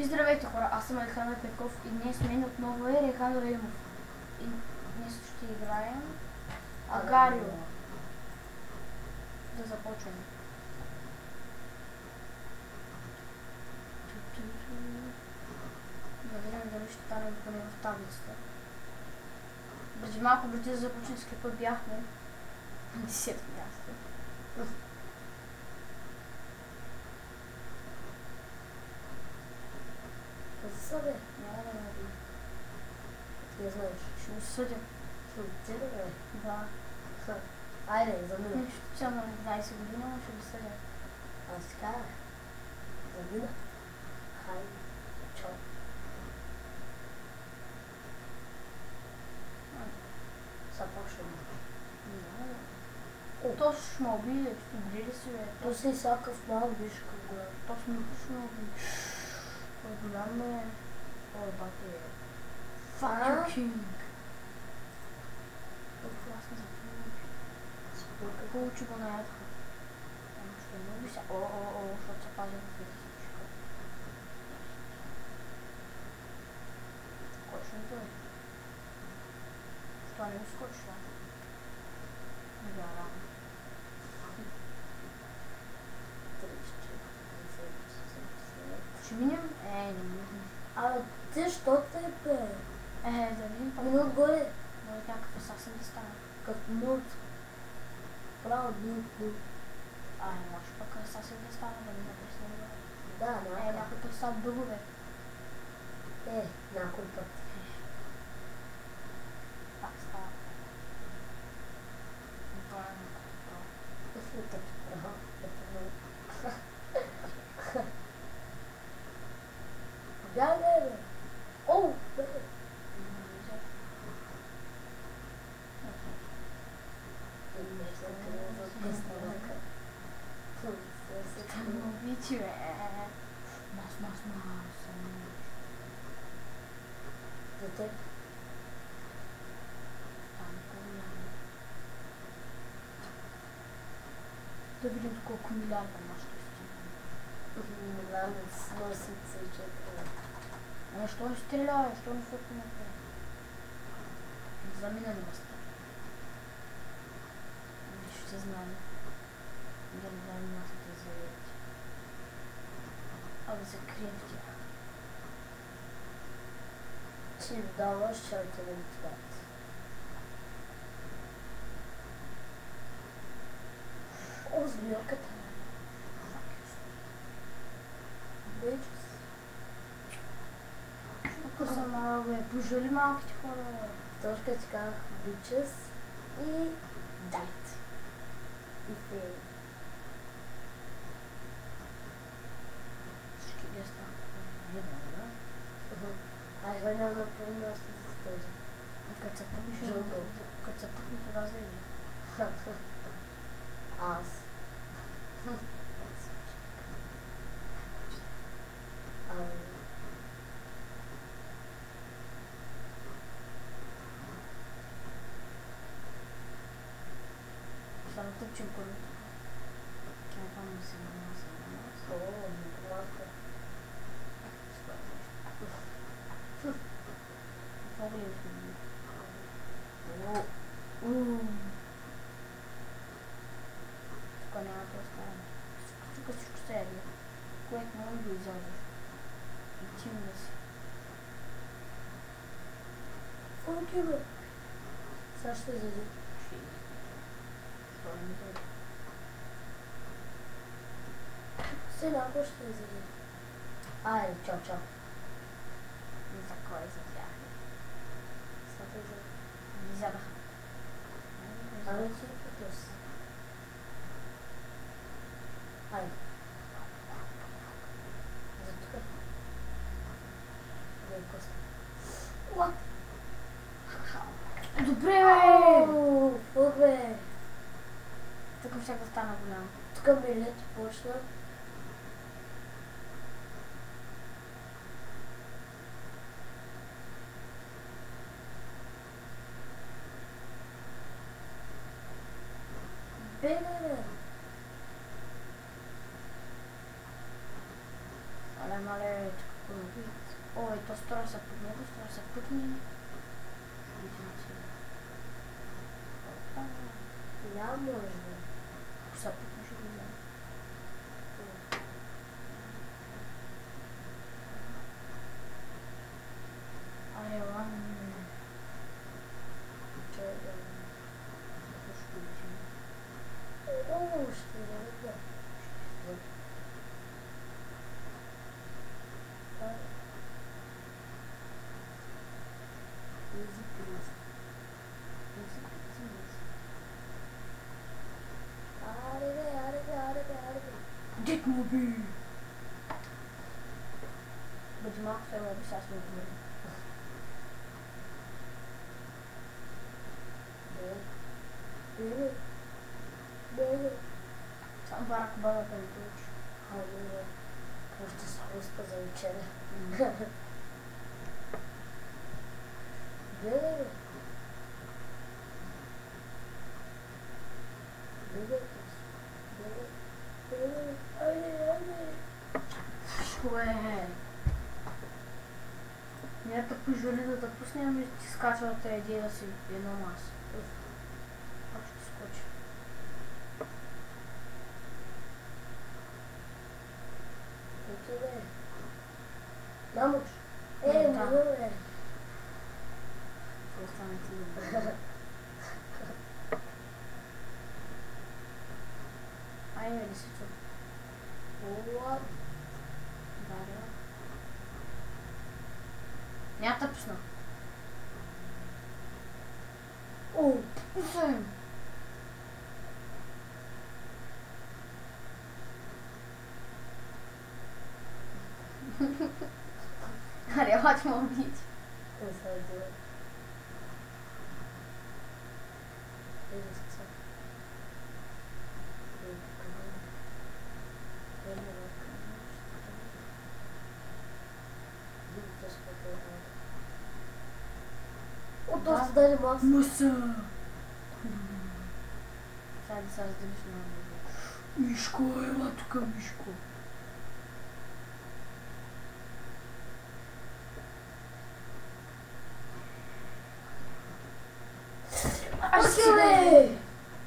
И здравейте хора, аз съм Александър Петков и днес с мен отново е Рейхан Раимов. И днес ще играем Агарио. Да започваме. Да видим дали ще станем поне в таблицата. Преди малко, преди да започнем с какъв бяхме на 10 място. Съде. Няма да ме види. Не знаеш. Ще го съдя. Тебе, бе. Да. Айде, замина. Нещо цяло на 11 години, но ще го съдя. Аз така. Замина. Хайде. Чао. Започваме. То ще ме убие, добре ли си, бе? То си всякакъв малък биш към голям. То сме ще ме убие. Той е голям, бе. Ой, бати е. Fuck you, king. Толкова аз не запомням. Спорка. Получи го на ядха. Ще ме уби сега. О, защото се пази в физичка. Кой ще ми бъде? Това не ми скочи, да? Не вярвам. 34. Ще минем? Не минем. Абе, ти що те, бе? Да видим пак. Мина отгоре. Може някакъв съвсем да стане. Като мут. Право, мут. Може пък съвсем да стане, да ми написне отгоре. Да, някакъв. Някакъв са бъгове. Някой път. Пак става. Това е Като право, като мут. Бягай, бе. О, бе. Обичи, бе. Мас. За теб. Да видим колко милиарда може да стигне. Милиарда с 84. Що не стрелява? Що не фото напред? Замина ли места? Ще знаем. Да не знаем мястото да заведете. А да се крием в тях. Ти даваш, ще отидем тях. О, змирката. Бейчус. Ако са малко, бе, пожали малките хора, бе. Точка ти казах бичес и дайт. И фей. Всички ги станаха. Ай, го няма да помня още за този. Като се пъкнеш, Жълто. като се пъкне това заеди. Аз. Само тъпчем първото. Чай там да се нанася. О, малко. Какво гледаш ми? Тук няма да остане. Тук всичко се яде. Което може да изяждаш. Интимно си. Функи, бе. Сега ще изяди. Това не ми дойде. Сега ако ще изяди. Ай, чао. За кой за тях? Сега те изяди. Не изядаха. Ами си плюс. Ай. За тук. Да е коста. What? Добре, бе! Фук, бе. Тук ще да стана голям. Тук ми лето почна. Бе. Мале, тук Ой, то стора се пукне, Няма може. Ако се пукне, ще го взема. Ай, ладно. Чай да... О, ще да. Дик му би! Бъде малко се лоби, сега сме отвори. Само Барак Обама да ми получи. Просто само иска за учене. Гледай. Шуе! Не да пожали да пуснем и ти скача от тези идея да си едно маса. Как ще скочи? Ето да е. Мамуч! Да. Маму е! Ще остане ти да бъде. Айде ли си чу? What? Да. Няма да пусна. О! Пусвам! Аре, лач ме убити. Не се отдела. Ели се са. О, доста даде маса. Маса! Сега да се разделиш на много. Мишко, ела тук, Мишко. Асиле!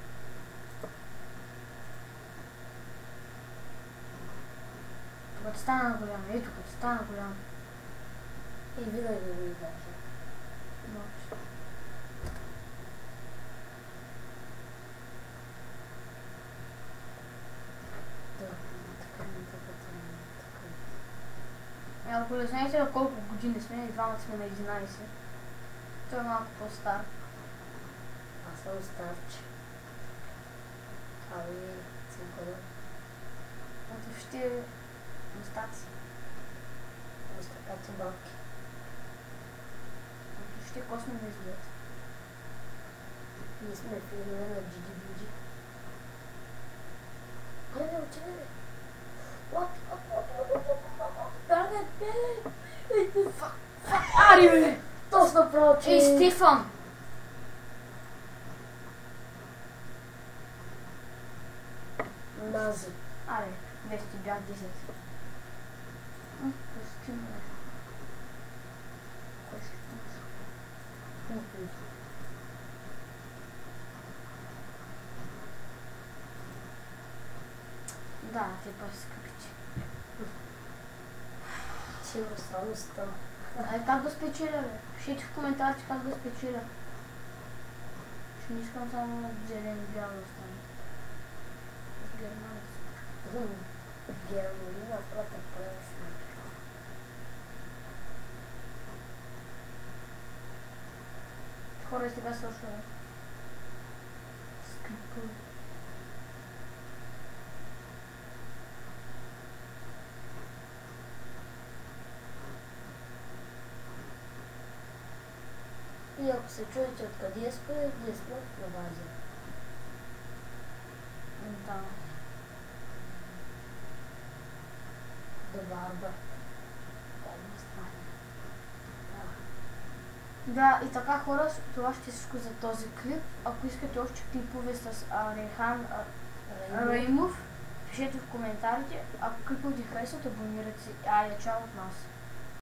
Като стана голям, ето като стана голям. И винаги го издържа. Нощ. Да, така. Ако не знаете на колко години сме, и двамата сме на 11. Той е малко по-стар. Аз съм старче. Ами, цинкона. Ето ще мустаци. Мустакати бабки. Ето ще косми да изгледат. Ние сме филмове на Джиди Буджи. Аре, учене! What? Бягай! Ари, бе! Точно проче! Ей, Стефан! Нази. Аре, вече ти бях 10. Пусти ме. Кой ще пуска? Да, те па скъпичи. Сигурно само става. Ай, как да спечеля, бе? Пишете в коментарите как да спечеля. Ще не искам само зелен и бял да стане. Германец. Германина, прата пресна. Хора, сега свършва. Скрипа. И ако се чуете откъде сме, ние сме на база. Да. До барба. Да, и така хора, това ще е всичко за този клип. Ако искате още клипове с Рехан Раимов, пишете в коментарите. Ако клипът ви харесват, абонирайте се. Айде, чао от нас.